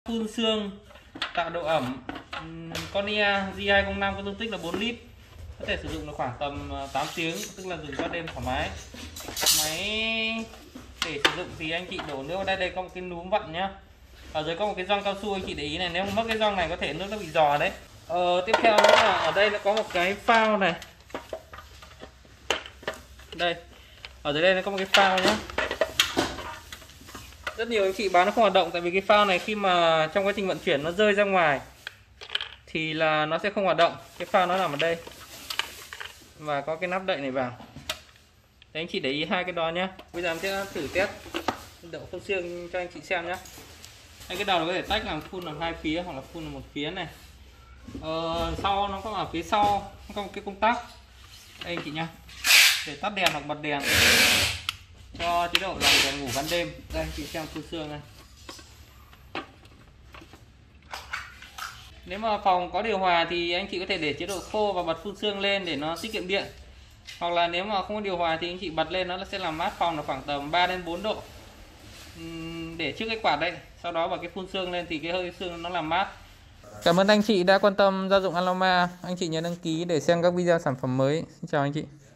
Phun sương tạo độ ẩm Cornea G205 có dung tích là 4 lít, có thể sử dụng được khoảng tầm 8 tiếng, tức là dùng qua đêm thoải mái. Máy để sử dụng thì anh chị đổ nước vào đây, có một cái núm vặn nhá. Ở dưới có một cái gioăng cao su, anh chị để ý này, nếu mà mất cái gioăng này có thể nước nó bị giò đấy. Tiếp theo nữa là ở đây nó có một cái phao này. Đây, ở dưới đây nó có một cái phao nhá. Rất nhiều anh chị bán nó không hoạt động tại vì cái phao này khi mà trong quá trình vận chuyển nó rơi ra ngoài thì là nó sẽ không hoạt động. Cái phao nó nằm ở đây và có cái nắp đậy này vào. Đấy, anh chị để ý hai cái đó nhá. Bây giờ em sẽ thử test độ phun sương cho anh chị xem nhá. Cái đầu nó có thể tách làm phun làm hai phía hoặc là phun làm một phía này. Sau nó có ở phía sau nó có một cái công tắc đây anh chị nhá, để tắt đèn hoặc bật đèn cho chế độ làm đèn ngủ ban đêm. Đây anh chị xem phun sương này. Nếu mà phòng có điều hòa thì anh chị có thể để chế độ khô và bật phun sương lên để nó tiết kiệm điện. Hoặc là nếu mà không có điều hòa thì anh chị bật lên nó sẽ làm mát phòng là khoảng tầm 3 đến 4 độ. Để trước cái quạt đây, sau đó bật cái phun sương lên thì cái hơi sương nó làm mát. Cảm ơn anh chị đã quan tâm gia dụng Aloma. Anh chị nhớ đăng ký để xem các video sản phẩm mới. Xin chào anh chị.